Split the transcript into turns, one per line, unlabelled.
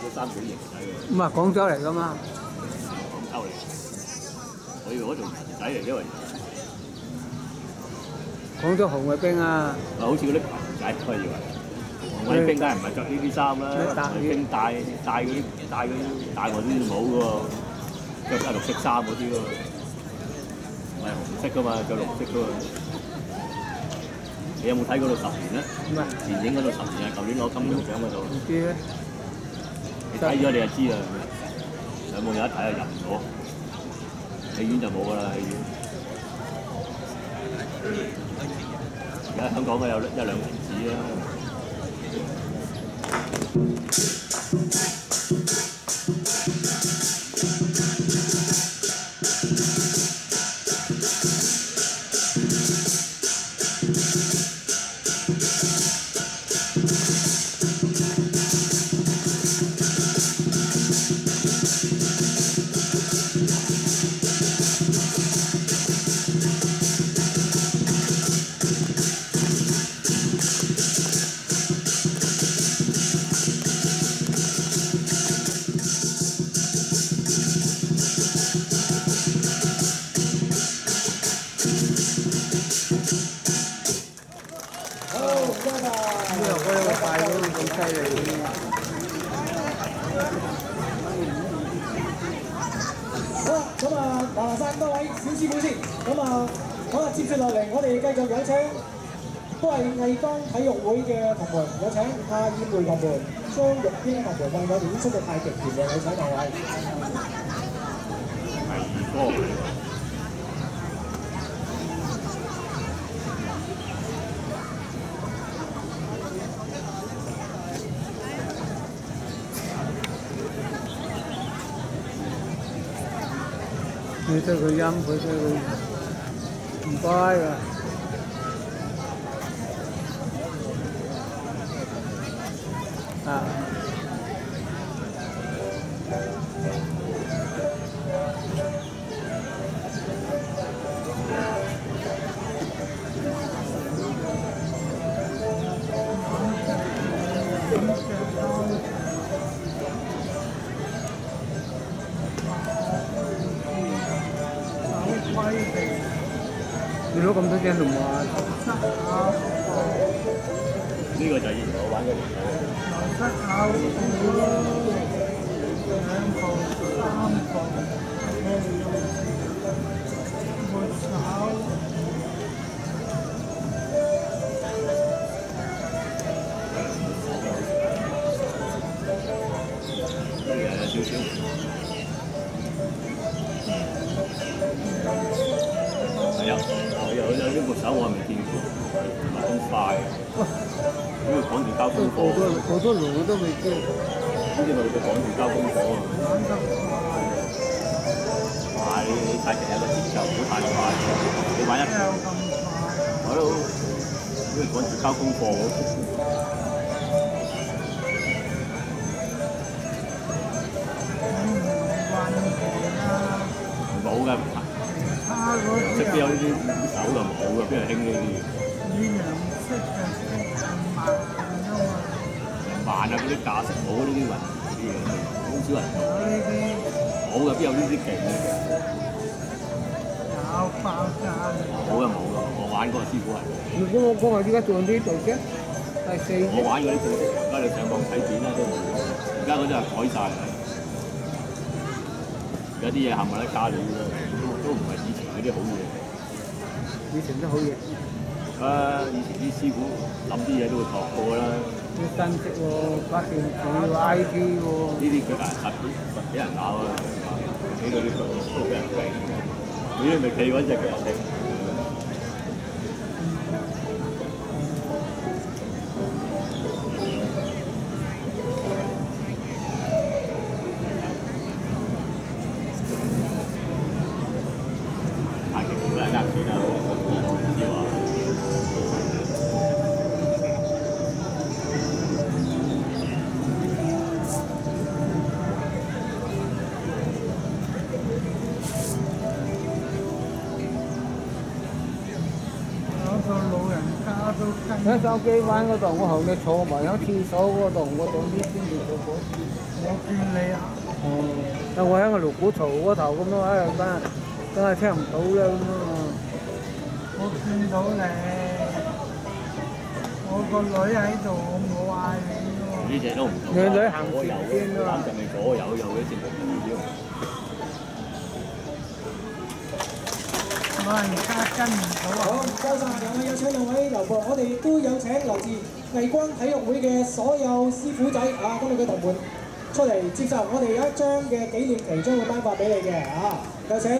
三角形仔喎。
唔係廣州嚟噶嘛？
廣州嚟，我以為嗰條魚仔嚟，因為
廣州紅衛兵啊！
好似嗰啲裙仔，我以為。紅衛兵梗係唔係着呢啲衫啦？紅衛兵戴我啲帽嘅喎，着綠色衫嗰啲喎，唔係紅色噶嘛，着綠色噶嘛。你有冇睇嗰度10年咧？
唔係
電影嗰度10年啊，舊年攞金像獎嗰度。
唔知咧。
你睇咗你就知啦。有冇有得睇啊？入唔到，戲院就冇㗎啦，戲院。而家香港嘅有1、2城市啦。
麻煩多位小師傅先，接住落嚟，我哋繼續有請都係藝崗體育會嘅同門，有請夏燕梅同門、張玉英同門，為我哋演出嘅太極拳嘅，有請兩位。
你對佢音，佢對佢唔乖㗎。啊！你攞咁多隻龍啊！
呢個就係以前我玩嘅龍頭。有少少。係啊，有呢個手我係未見過，唔係咁快，因為趕住交功課。
好多龍我都未見。
呢啲咪佢趕住交功課啊！哇！你太極有個節奏，唔好太快。你玩一場，我都好似趕住交功課喎。冇㗎，唔係。識邊有呢啲手就冇㗎，邊度興呢啲嘢？慢啊！嗰啲架式冇呢啲運啲嘢，好少人做。冇㗎，邊有呢啲勁嘅？冇㗎，我玩嗰個師傅係。
如果我講話依家做呢度啫，第4。
我玩嗰啲正式，而家你上網睇片啦都冇。而家嗰啲係改晒啦。而家啲嘢冚唪唥加料㗎，都唔係以前嗰啲好嘢。
以前都好嘢。
以前啲師傅諗啲嘢都會學過啦。
啲新式喎，發電仲要 IT 喎。
呢啲佢實俾人咬啊！企嗰啲都俾人飛。你都未企嗰隻嘅人哋。
喺筲箕灣嗰度，我同你坐埋喺廁所嗰度，我到呢邊度做過。我見你啊！哦，但我喺個龍鼓槽嗰頭咁咯，喺度梗係聽唔到啦咁啊！我見到你，我個女喺度，我冇嗌你喎。
呢只都唔同。
你女行
左右
邊啊？
就咪左右有啲節目意料。
我而家跟唔到啊！
好，唔該曬，兩位有請兩位劉部，我哋都有請來自藝光體育會嘅所有師傅仔啊，今日嘅同伴出嚟接受我哋有一張嘅紀念旗，將會頒發俾你嘅啊，有請。